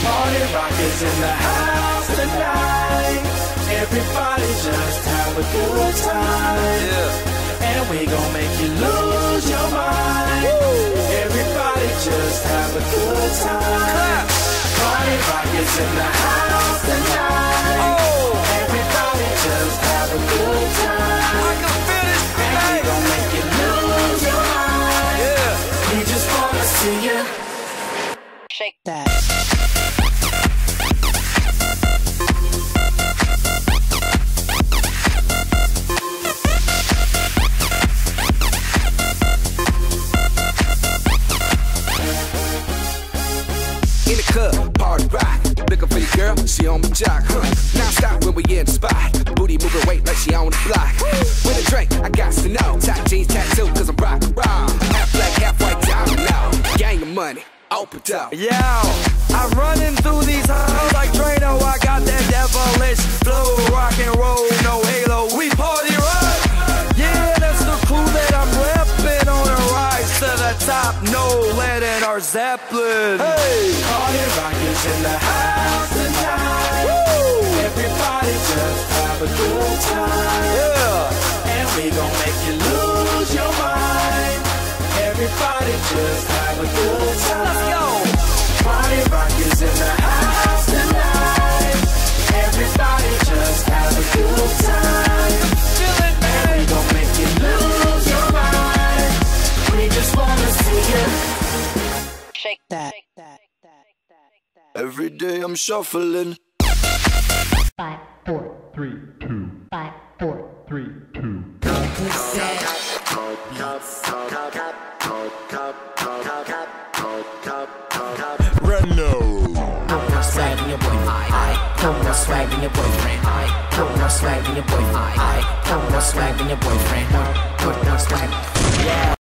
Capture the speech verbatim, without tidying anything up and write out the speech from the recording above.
Party rock is in the house tonight. Everybody just have a good time. Yeah. And we gon' make you lose your mind. Woo. Everybody just have a good time. Party rock is in the house tonight. Oh. Everybody just have a good time. I can feel it. And we gon' make you lose your mind. Yeah. We just wanna see you shake that. In the club, party rock. Looking for the girl, she on my jock. Huh. Now stop when we in the spot. Booty moving weight like she on the block. With a drink, I got to know. Top jeans tattoo, cause I'm rock and roll. Half black, half white, diamond now. Gang of money, open up. Yo, I'm running through these halls like Drano. I got that devilish flow. Rock and roll, no halo. We party rock. Yeah, that's the crew that I'm repping on a rise to the top. No lead in our Zeppelin. Hey, party rock is in the house tonight. Woo! Everybody just have a good time. Yeah, and we gon' make you lose your mind. Everybody just have a good time. Let's go. Party rock is in the house tonight. Everybody just have a good time. Feel it, man. And we gon' make you lose your mind. We just wanna see you shake that. Every day I'm shuffling. Five, four, three, two. Five, four, three, two. Renault. Put more swag in your boyfriend. I put more swag in your boyfriend. I put more swag in your boyfriend. I put more swag in your boyfriend. Put more swag. Yeah.